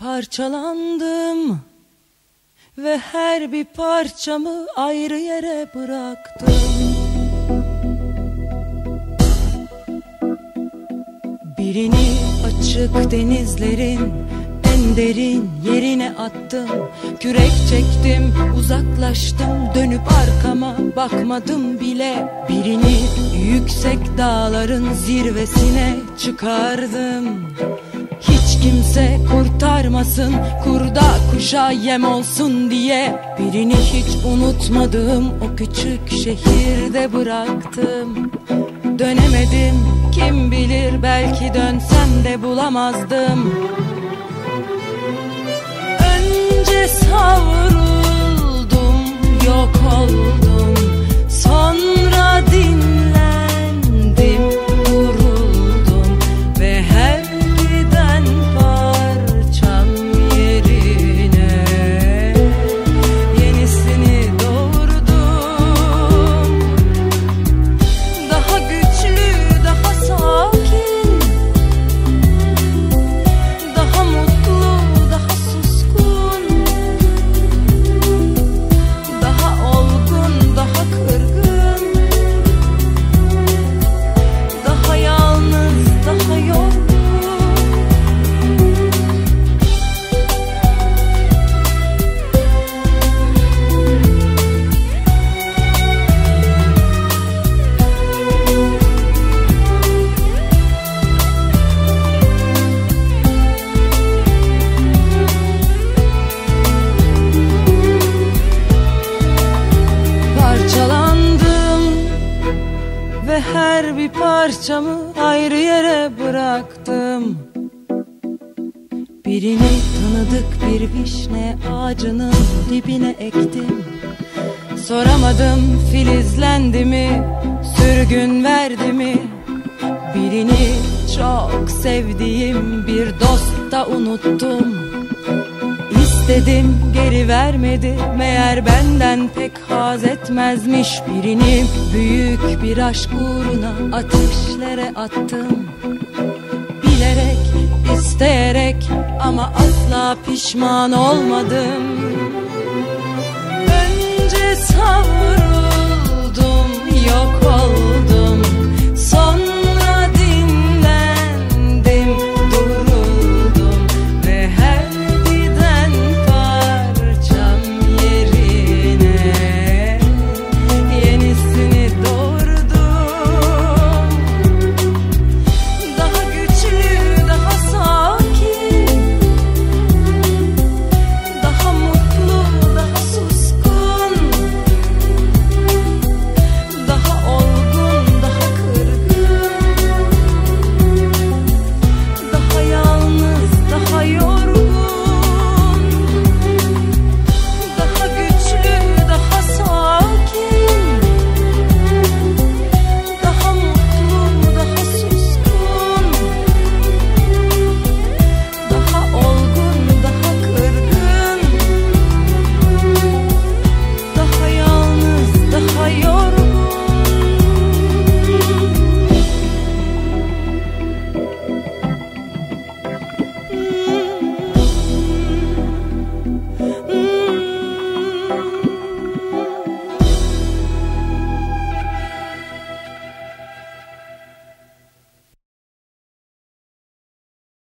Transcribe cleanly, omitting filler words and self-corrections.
Parçalandım ve her bir parçamı ayrı yere bıraktım. Birini açık denizlerin en derin yerine attım. Kürek çektim, uzaklaştım, dönüp arkama bakmadım bile. Birini yüksek dağların zirvesine çıkardım. Hiç kimse kurtarmasın, kurda kuşa yem olsun diye. Birini hiç unutmadığım o küçük şehirde bıraktım. Dönemedim, kim bilir belki dönsem de bulamazdım. Önce savruldum, yok oldum, sonra dinlendim, duruldum ve her giden parçam yerine yenisini doğurdum. Daha güçlü, daha sakin, daha mutlu, daha suskun, daha olgun, daha kırgın, daha yalnız, daha yorgun. Parçalandım ve her bir parçamı ayrı yere bıraktım. Birini tanıdık bir vişne ağacının dibine ektim. Soramadım filizlendi mi, sürgün verdi mi? Birini çok sevdiğim bir dost da unuttum. İstedim geri vermedi, meğer benden pek haz etmezmiş. Birini büyük bir aşk uğruna ateşlere attım. Bilerek, isteyerek ama asla pişman olmadım. Önce savruldum, yok oldum.